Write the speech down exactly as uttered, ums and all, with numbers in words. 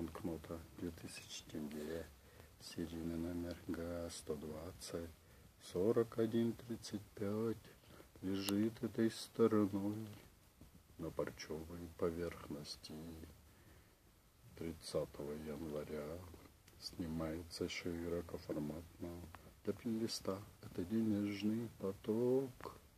банкнота две тысячи тенге, серийный номер ГА сто двадцать сорок один тридцать пять, лежит этой стороной на парчевой поверхности. тридцатого января снимается широкоформатно для листа. Это денежный поток.